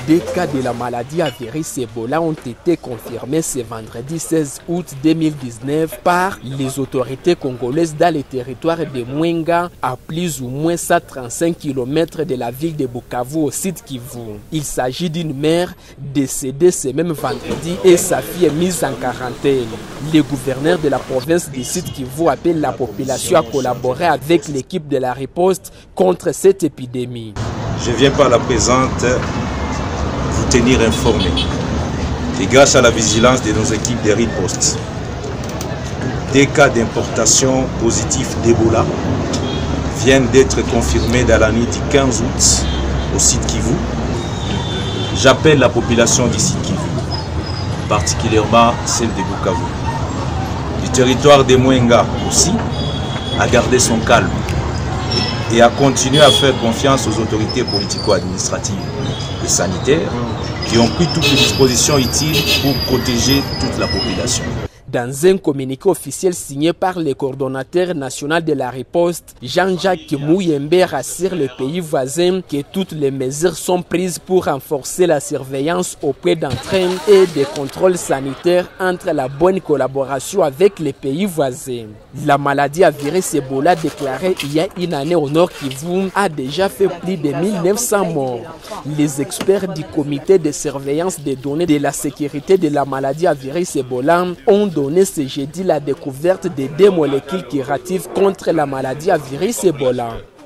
Des cas de la maladie à virus Ebola ont été confirmés ce vendredi 16 août 2019 par les autorités congolaises dans le territoire de Mwenga, à plus ou moins 135 km de la ville de Bukavu au sud Kivu. Il s'agit d'une mère décédée ce même vendredi et sa fille est mise en quarantaine. Le gouverneur de la province du sud Kivu appelle la population à collaborer avec l'équipe de la riposte contre cette épidémie. Je viens par la présente vous tenir informé. Et grâce à la vigilance de nos équipes de riposte, des cas d'importation positifs d'Ebola viennent d'être confirmés dans la nuit du 15 août au sud Kivu. J'appelle la population du sud Kivu, particulièrement celle de Bukavu, du territoire de Mwenga aussi, à garder son calme et à continuer à faire confiance aux autorités politico-administratives et sanitaires qui ont pris toutes les dispositions utiles pour protéger toute la population. Dans un communiqué officiel signé par le coordonnateur national de la riposte, Jean-Jacques Mouyembe rassure les pays voisins que toutes les mesures sont prises pour renforcer la surveillance auprès d'entre eux et des contrôles sanitaires entre la bonne collaboration avec les pays voisins. La maladie à virus Ebola déclarée il y a une année au Nord Kivu a déjà fait plus de 1900 morts. Les experts du comité de surveillance des données de la sécurité de la maladie à virus Ebola ont donné ce jeudi la découverte de 2 molécules curatives contre la maladie à virus Ebola.